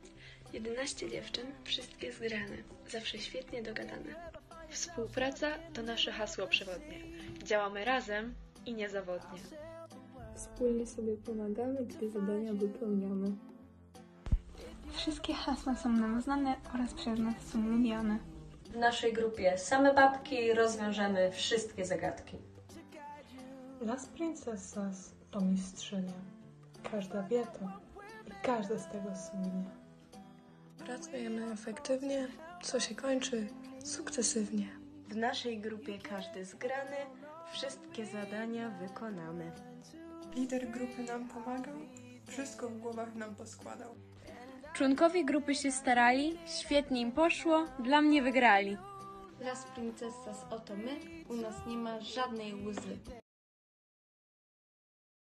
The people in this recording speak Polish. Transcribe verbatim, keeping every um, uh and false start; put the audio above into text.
jedenaście dziewczyn, wszystkie zgrane, zawsze świetnie dogadane. Współpraca to nasze hasło przewodnie. Działamy razem i niezawodnie. Wspólnie sobie pomagamy, gdy zadania wypełniamy. Wszystkie hasła są nam znane oraz przez nas są lubiane. W naszej grupie same babki rozwiążemy wszystkie zagadki. Las Princesas to mistrzynie. Każda wie to i każda z tego słynie. Pracujemy efektywnie, co się kończy sukcesywnie. W naszej grupie każdy zgrany, wszystkie zadania wykonamy. Lider grupy nam pomagał, wszystko w głowach nam poskładał. Członkowie grupy się starali, świetnie im poszło, dla mnie wygrali. Las Princesas oto my, u nas nie ma żadnej łzy.